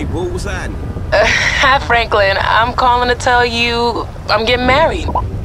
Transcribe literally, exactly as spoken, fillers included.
boo. What's happening? Uh, hi, Franklin. I'm calling to tell you I'm getting married.